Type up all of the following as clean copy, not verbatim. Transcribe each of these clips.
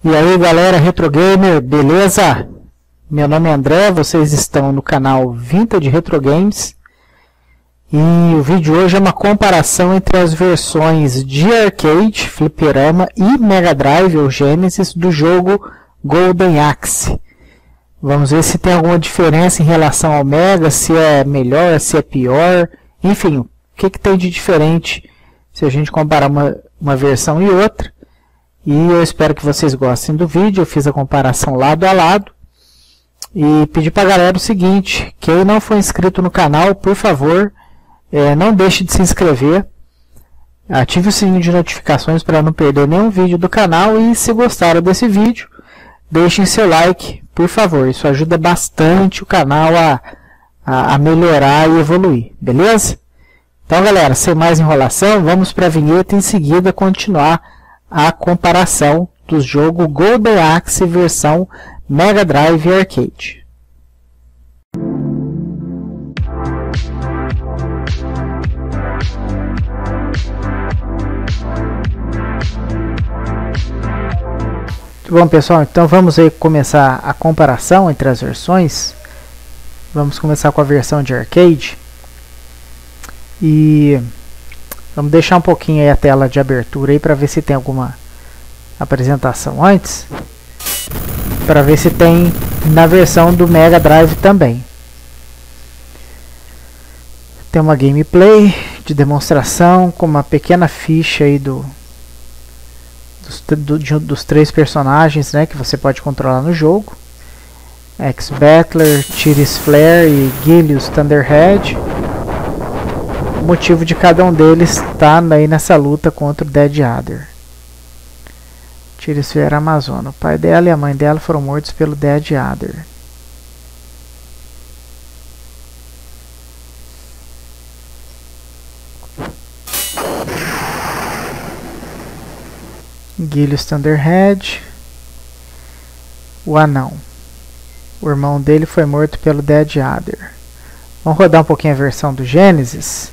E aí galera, Retro Gamer, beleza? Meu nome é André, vocês estão no canal Vintage Retro Games. E o vídeo de hoje é uma comparação entre as versões de arcade, fliperama e Mega Drive ou Genesis do jogo Golden Axe. Vamos ver se tem alguma diferença em relação ao Mega, se é melhor, se é pior, enfim, o que tem de diferente se a gente comparar uma versão e outra. E eu espero que vocês gostem do vídeo. Eu fiz a comparação lado a lado. E pedi para a galera o seguinte: quem não for inscrito no canal, por favor, não deixe de se inscrever. Ative o sininho de notificações para não perder nenhum vídeo do canal. E se gostaram desse vídeo, deixem seu like, por favor. Isso ajuda bastante o canal a melhorar e evoluir, beleza? Então galera, sem mais enrolação, vamos para a vinheta e em seguida continuar a comparação do jogo Golden Axe versão Mega Drive e Arcade. Bom pessoal, então vamos aí começar a comparação entre as versões. Vamos começar com a versão de arcade. E vamos deixar um pouquinho aí a tela de abertura aí para ver se tem alguma apresentação antes, para ver se tem na versão do Mega Drive também. Tem uma gameplay de demonstração com uma pequena ficha aí dos três personagens, né, que você pode controlar no jogo: X-Battler, Tiris Flare e Gilius Thunderhead. O motivo de cada um deles está aí nessa luta contra o Dead Adder. Tiris Flare Amazona. O pai dela e a mãe dela foram mortos pelo Dead Adder. Gilius Thunderhead. O anão. O irmão dele foi morto pelo Dead Adder. Vamos rodar um pouquinho a versão do Genesis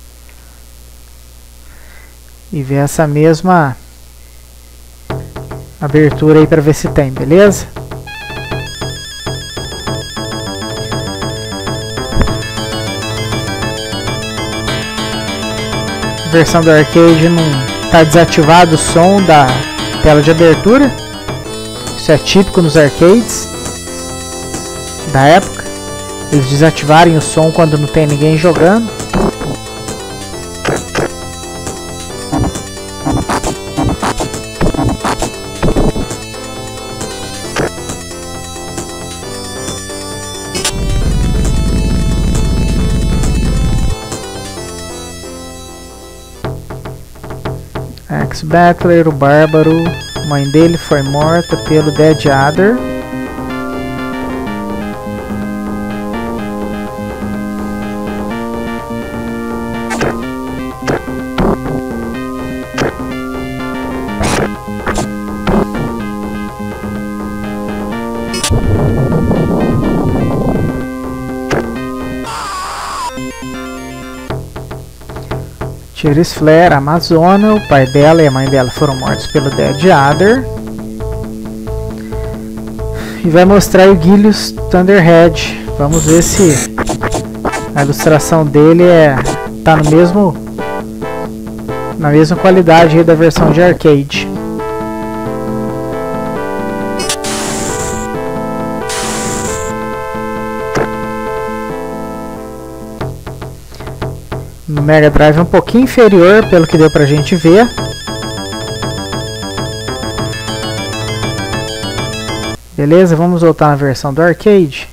e ver essa mesma abertura aí para ver se tem, beleza? A versão do arcade não está desativado o som da tela de abertura. Isso é típico nos arcades da época, eles desativarem o som quando não tem ninguém jogando. X-Battler, o bárbaro, a mãe dele foi morta pelo Dead Adder. Tiris Flare Amazona, o pai dela e a mãe dela foram mortos pelo Dead Adder. E vai mostrar o Gilius Thunderhead. Vamos ver se a ilustração dele tá na mesma qualidade aí da versão de arcade. No Mega Drive é um pouquinho inferior, pelo que deu pra gente ver. Beleza, vamos voltar na versão do arcade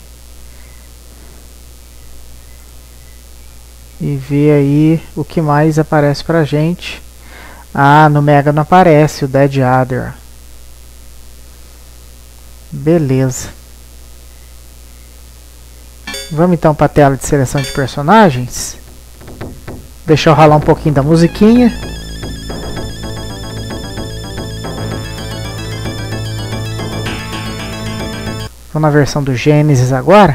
e ver aí o que mais aparece pra gente. No Mega não aparece o Dead Adder. Beleza. Vamos então para a tela de seleção de personagens. Deixa eu ralar um pouquinho da musiquinha. Vamos na versão do Genesis agora.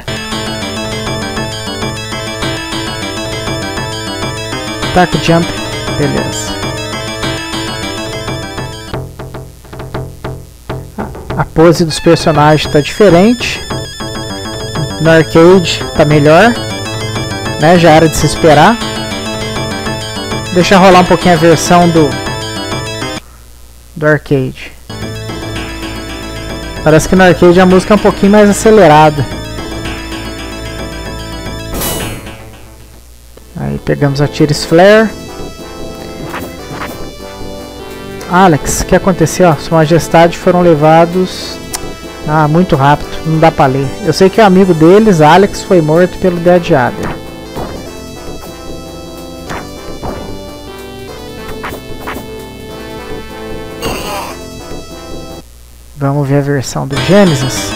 Attack Jump, beleza. A pose dos personagens está diferente. No arcade está melhor, né? Já era de se esperar. Deixa rolar um pouquinho a versão do arcade. Parece que no arcade a música é um pouquinho mais acelerada. Aí pegamos a Tiris Flare. Alex, o que aconteceu? Sua Majestade foram levados... Ah, muito rápido, não dá pra ler. Eu sei que o amigo deles, Alex, foi morto pelo Dead Adder. Vamos ver a versão do Genesis.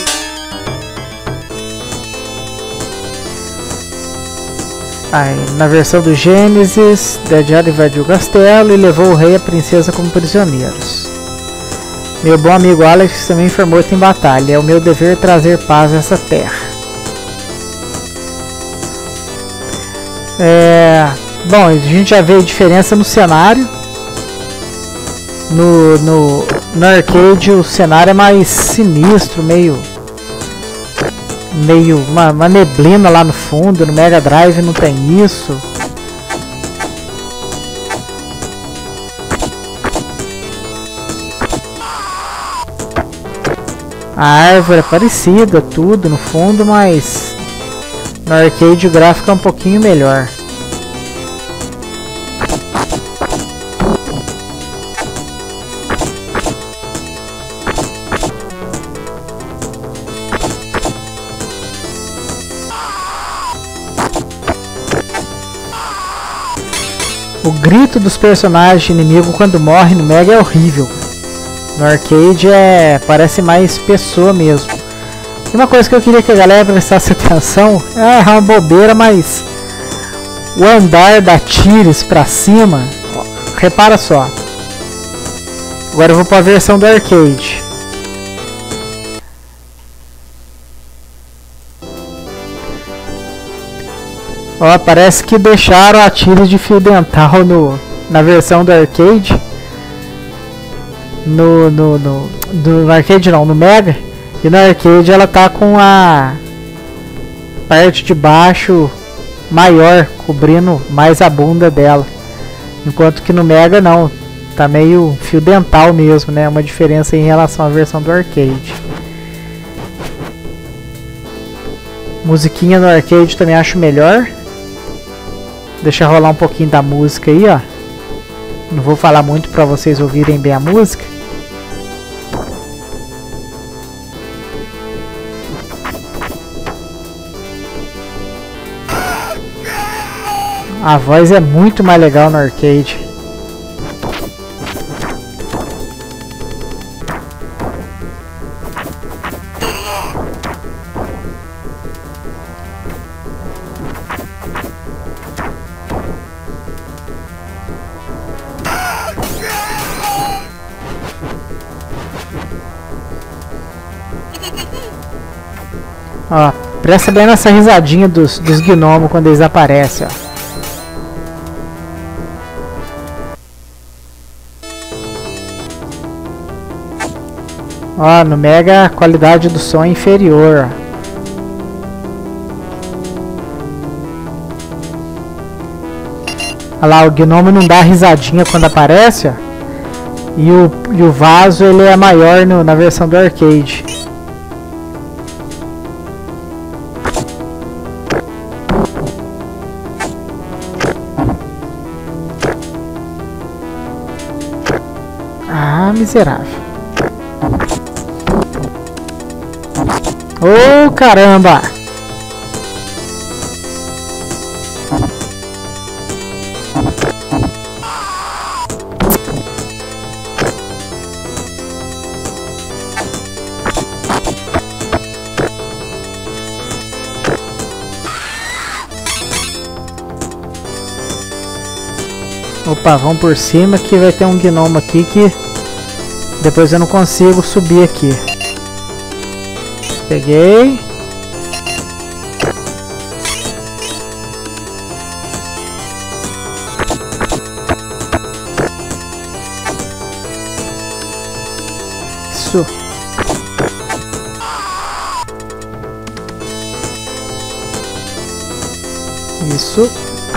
Aí, na versão do Genesis, Dead Adder invadiu o castelo e levou o rei e a princesa como prisioneiros. Meu bom amigo Alex também foi morto em batalha. É o meu dever trazer paz a essa terra. Bom, a gente já vê a diferença no cenário. No arcade o cenário é mais sinistro, meio uma neblina lá no fundo. No Mega Drive não tem isso. A árvore é parecida, tudo no fundo, mas no arcade o gráfico é um pouquinho melhor. O grito dos personagens inimigos quando morrem no Mega é horrível. No arcade parece mais pessoa mesmo. E uma coisa que eu queria que a galera prestasse atenção, é uma bobeira, mas o andar da Tiris pra cima, ó, repara só. Agora eu vou para a versão do arcade. Ó, parece que deixaram a Tiris de fio dental na versão do arcade. No arcade não, no Mega. E no arcade ela tá com a parte de baixo maior, cobrindo mais a bunda dela. Enquanto que no Mega não, tá meio fio dental mesmo, né? Uma diferença em relação à versão do arcade. Musiquinha no arcade também acho melhor. Deixa rolar um pouquinho da música aí, ó. Não vou falar muito para vocês ouvirem bem a música. A voz é muito mais legal no arcade. Ó, presta bem nessa risadinha dos gnomos quando eles aparecem, ó. Ó, no Mega a qualidade do som é inferior, ó. Olha lá, o gnomo não dá risadinha quando aparece, ó. E o vaso ele é maior na versão do arcade. Ah, miserável. Oh, caramba! Opa, vamos por cima que vai ter um gnomo aqui que depois eu não consigo subir aqui. Peguei. Isso. Isso.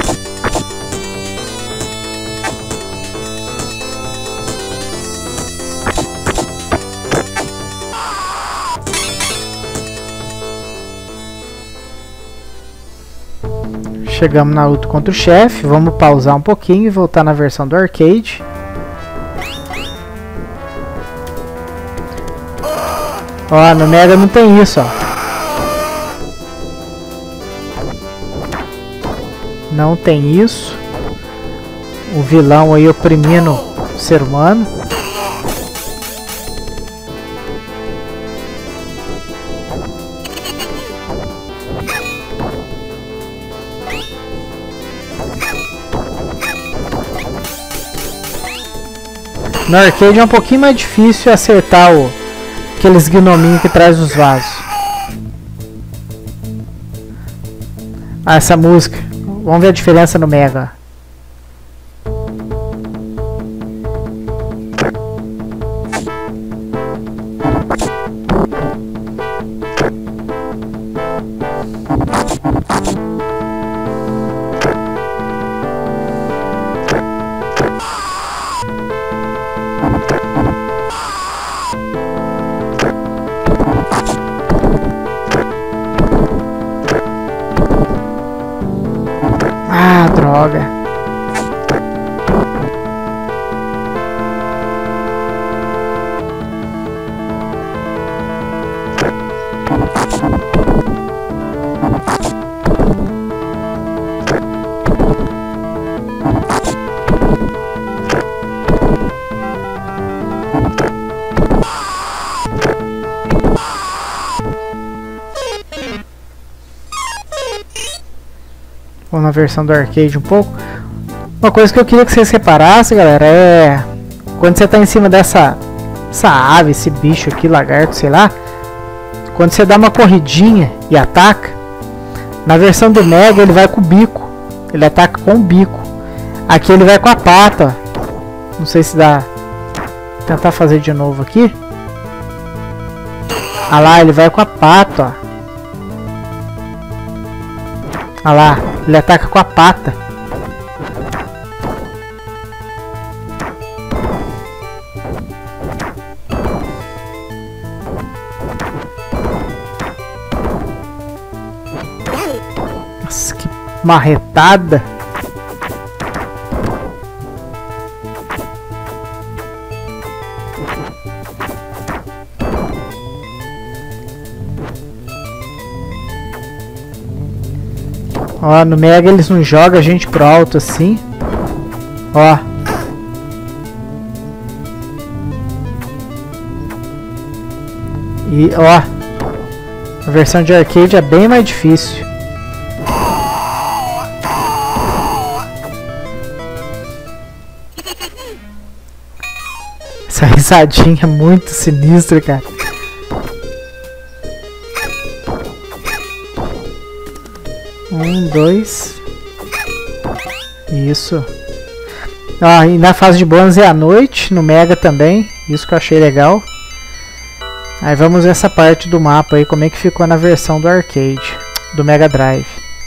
Chegamos na luta contra o chefe. Vamos pausar um pouquinho e voltar na versão do arcade. Ó, no Mega não tem isso, ó. Não tem isso. O vilão aí oprimindo o ser humano. No arcade é um pouquinho mais difícil acertar aqueles gnominhos que traz os vasos. Ah, essa música. Vamos ver a diferença no Mega. Ah, droga. Vamos na versão do arcade um pouco. Uma coisa que eu queria que vocês reparassem, galera, é quando você está em cima dessa ave, esse bicho aqui, lagarto, sei lá. Quando você dá uma corridinha e ataca, na versão do Mega ele vai com o bico. Ele ataca com o bico. Aqui ele vai com a pata. Não sei se dá. Vou tentar fazer de novo aqui. Ah lá, ele vai com a pata, ó. Ah lá, ele ataca com a pata. Nossa, que marretada. Ó, no Mega eles não jogam a gente pro alto assim. Ó. E ó, a versão de arcade é bem mais difícil. Essa risadinha é muito sinistra, cara. Um, dois. Isso. Ah, e na fase de bônus é à noite, no Mega também. Isso que eu achei legal. Aí vamos ver essa parte do mapa aí, como é que ficou na versão do arcade, do Mega Drive.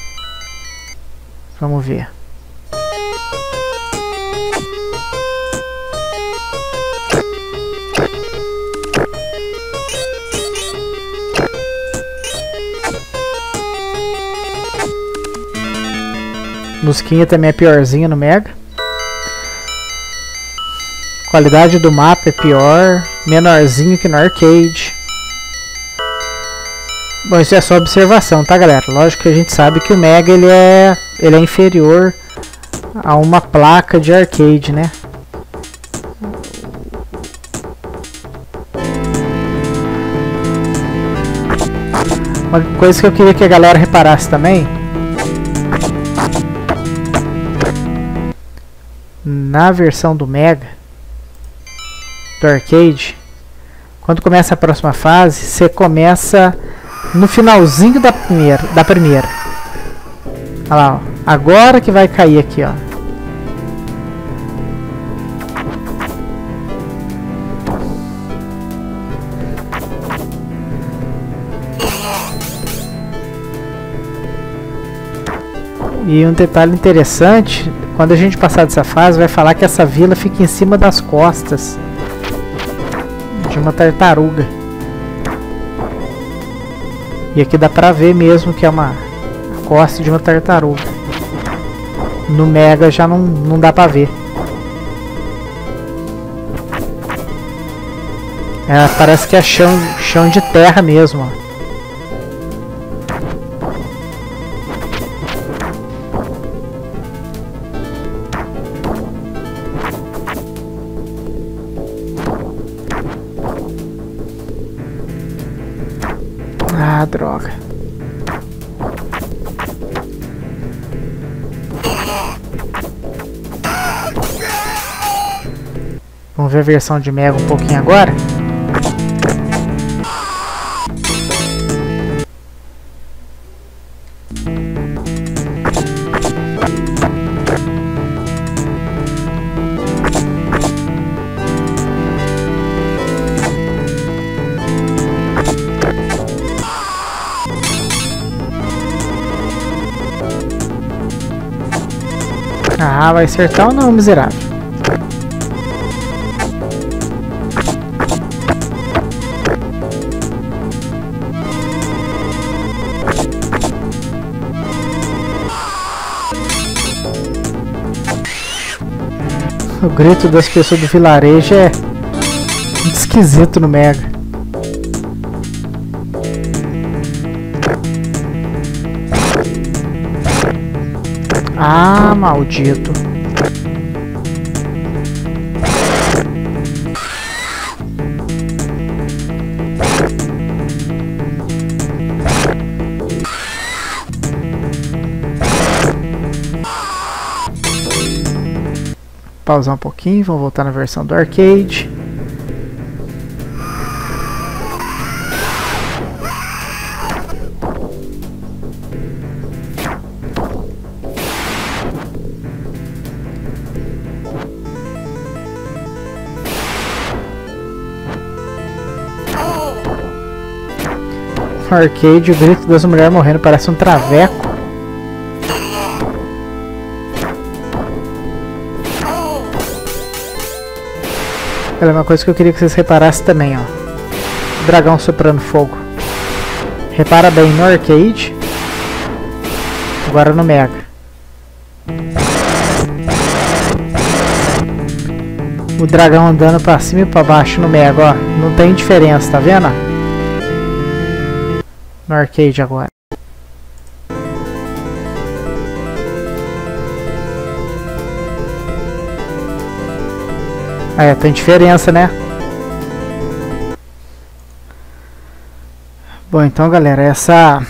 Vamos ver. Musiquinha também é piorzinha no Mega. Qualidade do mapa é pior, menorzinho que no arcade. Bom, isso é só observação, tá, galera? Lógico que a gente sabe que o Mega ele é inferior a uma placa de arcade, né? Uma coisa que eu queria que a galera reparasse também, na versão do Mega, do arcade, quando começa a próxima fase, você começa no finalzinho da primeira. Olha lá, ó. Agora que vai cair aqui, ó. E um detalhe interessante, quando a gente passar dessa fase, vai falar que essa vila fica em cima das costas de uma tartaruga. E aqui dá pra ver mesmo que é uma costa de uma tartaruga. No Mega já não dá pra ver. Parece que é chão de terra mesmo, ó. Ah, droga. Vamos ver a versão de Mega um pouquinho agora. Ah, vai acertar ou não, miserável? O grito das pessoas do vilarejo é muito esquisito no Mega. Ah, maldito. Pausar um pouquinho, vamos voltar na versão do arcade. No arcade, o grito das mulheres morrendo parece um traveco. É uma coisa que eu queria que vocês reparassem também, ó. O dragão soprando fogo. Repara bem no arcade. Agora no Mega. O dragão andando pra cima e pra baixo no Mega, ó. Não tem diferença, tá vendo? No arcade agora. Tem diferença, né? Bom, então, galera, essa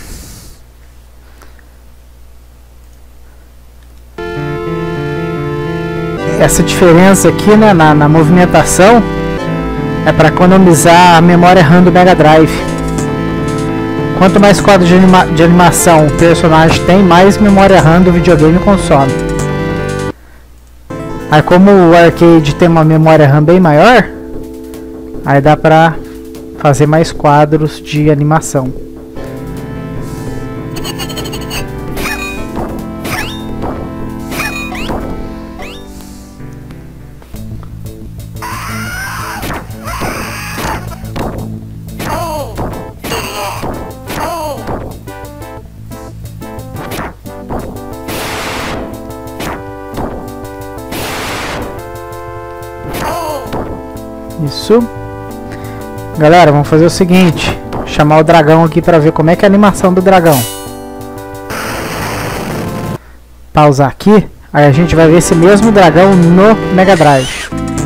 diferença aqui, né, na movimentação é para economizar a memória RAM do Mega Drive. Quanto mais quadros de animação o personagem tem, mais memória RAM do videogame consome. Aí como o arcade tem uma memória RAM bem maior, aí dá pra fazer mais quadros de animação. Isso. Galera, vamos fazer o seguinte. Chamar o dragão aqui para ver como é que é a animação do dragão. Pausar aqui. Aí a gente vai ver esse mesmo dragão no Mega Drive.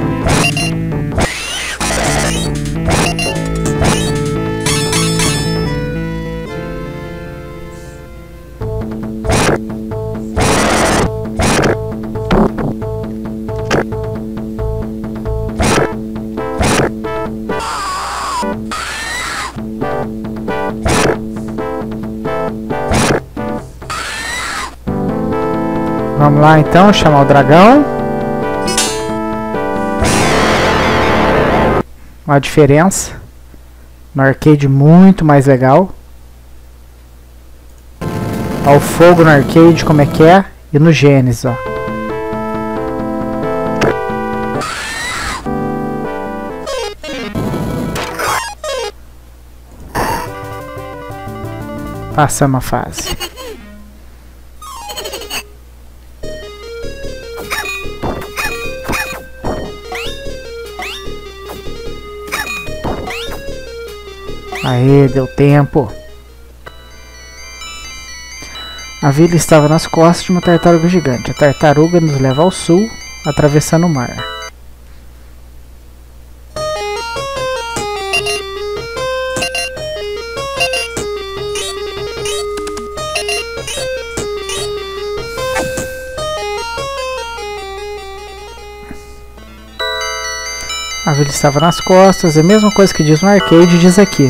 Vamos lá então, chamar o dragão. Uma diferença. No arcade muito mais legal. Ó, o fogo no arcade como é que é. E no Genesis, ó. Passamos a fase. Aê, deu tempo. A vila estava nas costas de uma tartaruga gigante. A tartaruga nos leva ao sul, atravessando o mar. A vila estava nas costas, é a mesma coisa que diz no arcade, diz aqui.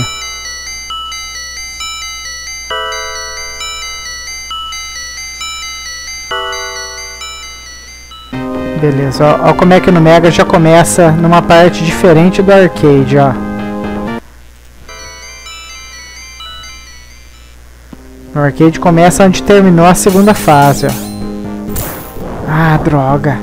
Beleza, ó como é que no Mega já começa numa parte diferente do arcade, ó. No arcade começa onde terminou a segunda fase, ó. Ah, droga.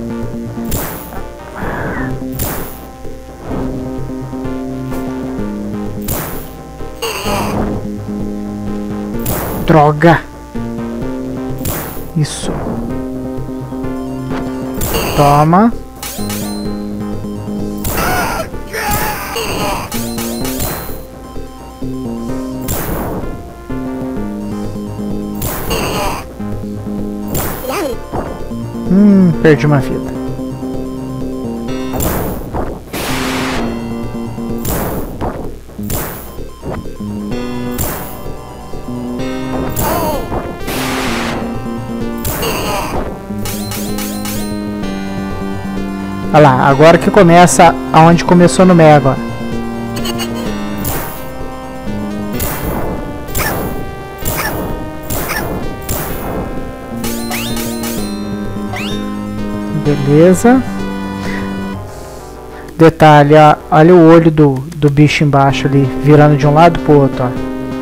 Droga. Isso. Toma. Perdi uma vida. Olha lá, agora que começa aonde começou no Mega. Beleza. Detalhe, olha o olho do bicho embaixo ali, virando de um lado pro outro, ó.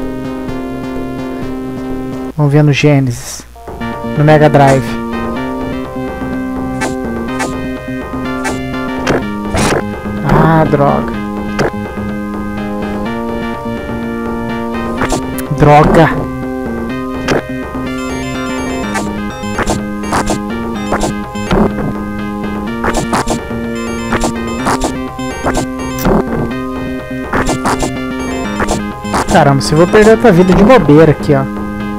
Vamos ver no Genesis, no Mega Drive. Ah, droga. Droga. Caramba, se eu vou perder outra vida de bobeira aqui, ó.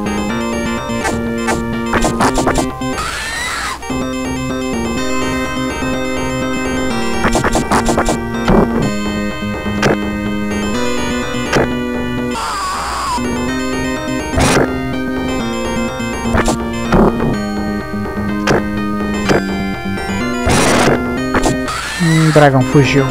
O dragão fugiu.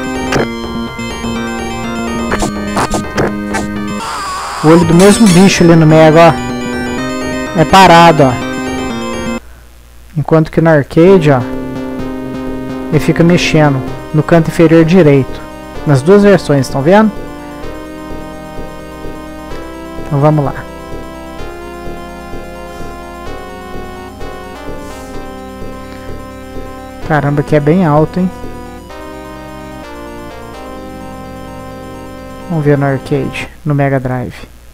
O olho do mesmo bicho ali no Mega, ó. É parado, ó. Enquanto que no arcade, ó, ele fica mexendo no canto inferior direito. Nas duas versões, estão vendo? Então vamos lá. Caramba, que é bem alto, hein? Vamos ver no arcade, no Mega Drive.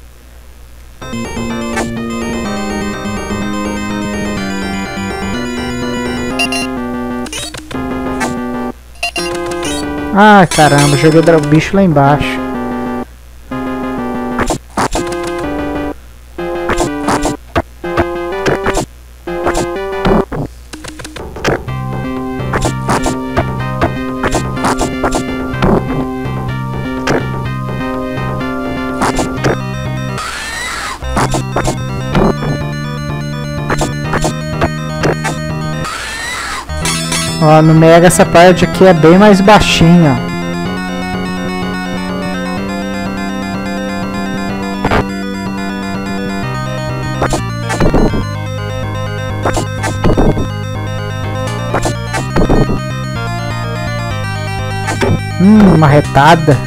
Ah, caramba, joguei o bicho lá embaixo. Ó, no Mega essa parte aqui é bem mais baixinha. Uma retada.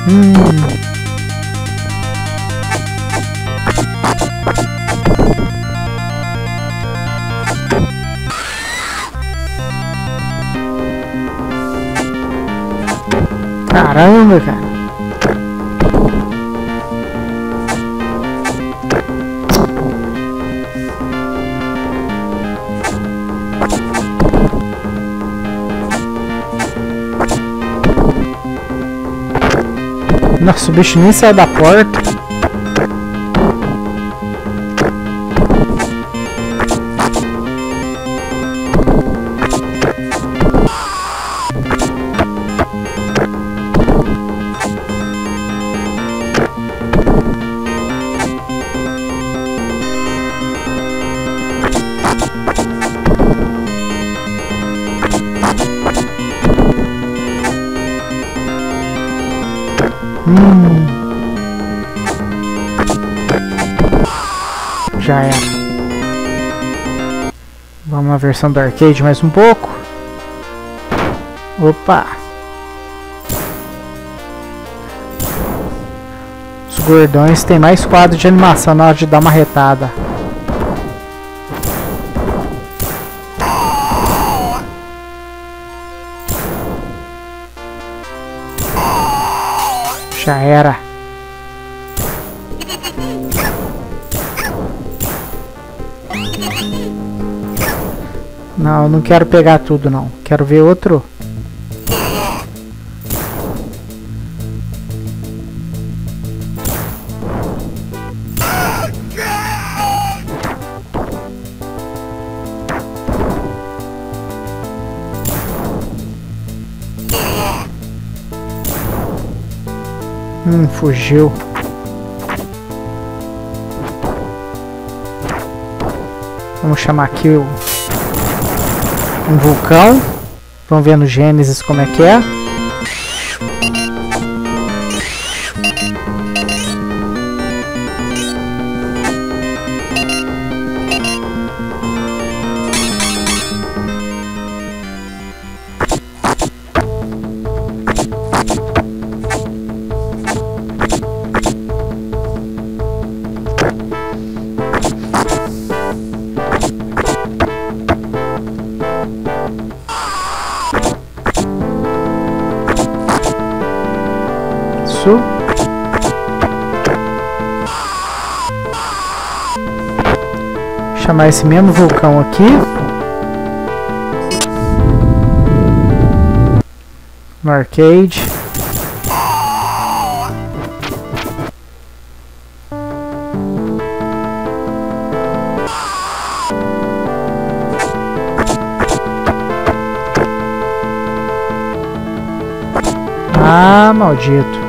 Caramba, cara. Nossa, o bicho nem saiu da porta. Já era. Vamos na versão do arcade mais um pouco. Opa! Os gordões têm mais quadro de animação na hora de dar uma retada. Já era. Não, eu não quero pegar tudo não. Quero ver outro. Fugiu. Vamos chamar aqui um vulcão. Vamos ver no Gênesis como é que é. Chamar esse mesmo vulcão aqui. No arcade. Ah, maldito.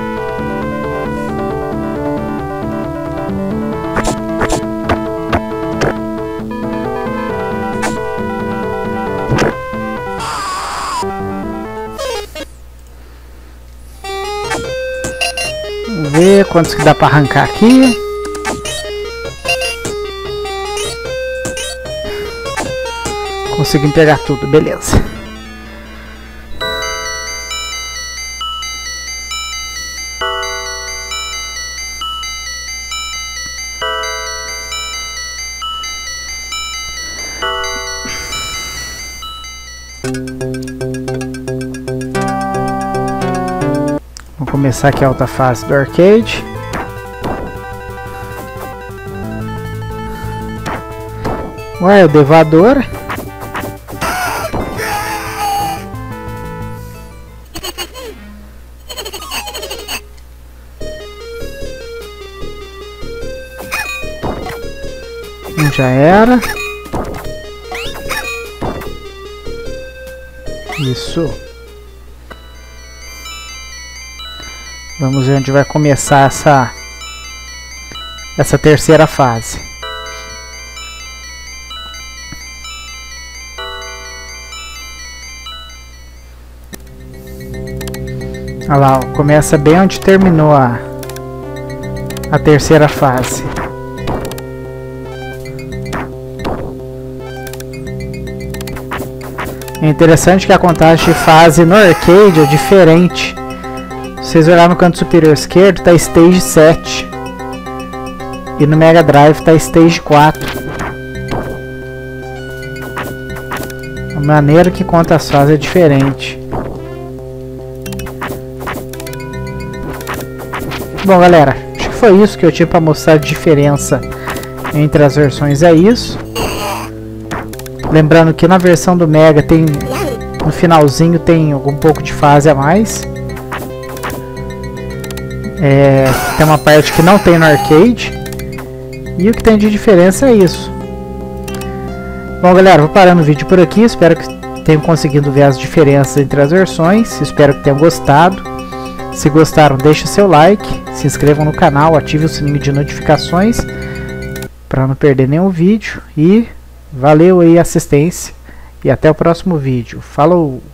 Vamos ver quantos que dá pra arrancar aqui. Conseguimos pegar tudo, beleza. Vamos começar aqui a outra fase do arcade. Ué, o devador. Já era. Isso. Vamos ver onde vai começar essa terceira fase. Olha lá, ó, começa bem onde terminou a terceira fase. É interessante que a contagem de fase no arcade é diferente Se vocês olharem no canto superior esquerdo, está Stage 7. E no Mega Drive está Stage 4. A maneira que conta as fases é diferente. Bom, galera, acho que foi isso que eu tinha para mostrar de diferença entre as versões. É isso. Lembrando que na versão do Mega tem, no finalzinho tem algum pouco de fase a mais. Tem uma parte que não tem no arcade. E o que tem de diferença é isso. Bom, galera, vou parando o vídeo por aqui. Espero que tenham conseguido ver as diferenças entre as versões. Espero que tenham gostado. Se gostaram, deixe seu like, se inscrevam no canal, ative o sininho de notificações para não perder nenhum vídeo. E valeu aí a assistência e até o próximo vídeo. Falou!